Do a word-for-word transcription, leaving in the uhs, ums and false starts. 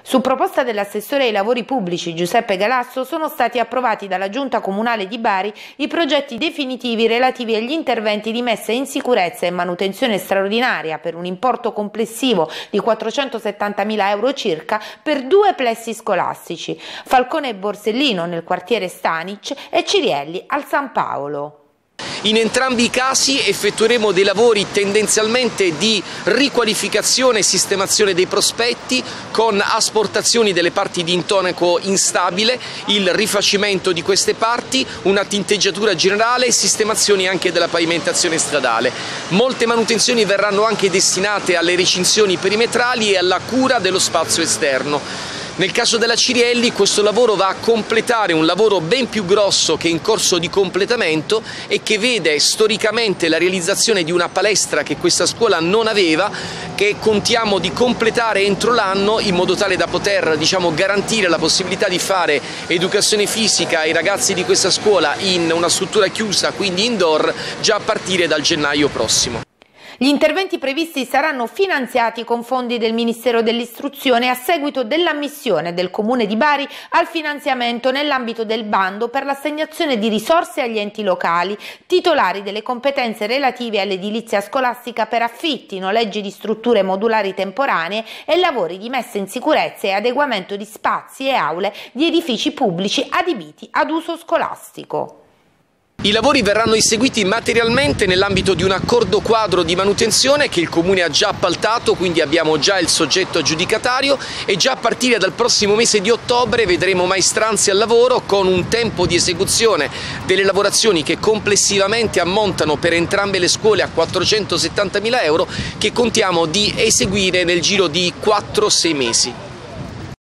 Su proposta dell'assessore ai lavori pubblici Giuseppe Galasso sono stati approvati dalla Giunta Comunale di Bari i progetti definitivi relativi agli interventi di messa in sicurezza e manutenzione straordinaria per un importo complessivo di quattrocentosettantamila euro circa per due plessi scolastici, Falcone e Borsellino nel quartiere Stanic e Cirielli al San Paolo. In entrambi i casi effettueremo dei lavori tendenzialmente di riqualificazione e sistemazione dei prospetti con asportazioni delle parti di intonaco instabile, il rifacimento di queste parti, una tinteggiatura generale e sistemazioni anche della pavimentazione stradale. Molte manutenzioni verranno anche destinate alle recinzioni perimetrali e alla cura dello spazio esterno. Nel caso della Cirielli questo lavoro va a completare un lavoro ben più grosso che è in corso di completamento e che vede storicamente la realizzazione di una palestra che questa scuola non aveva, che contiamo di completare entro l'anno in modo tale da poter, diciamo, garantire la possibilità di fare educazione fisica ai ragazzi di questa scuola in una struttura chiusa, quindi indoor, già a partire dal gennaio prossimo. Gli interventi previsti saranno finanziati con fondi del Ministero dell'Istruzione a seguito dell'ammissione del Comune di Bari al finanziamento nell'ambito del bando per l'assegnazione di risorse agli enti locali, titolari delle competenze relative all'edilizia scolastica per affitti, noleggi di strutture modulari temporanee e lavori di messa in sicurezza e adeguamento di spazi e aule di edifici pubblici adibiti ad uso scolastico. I lavori verranno eseguiti materialmente nell'ambito di un accordo quadro di manutenzione che il Comune ha già appaltato, quindi abbiamo già il soggetto aggiudicatario e già a partire dal prossimo mese di ottobre vedremo maestranze al lavoro con un tempo di esecuzione delle lavorazioni che complessivamente ammontano per entrambe le scuole a quattrocentosettantamila euro che contiamo di eseguire nel giro di quattro sei mesi.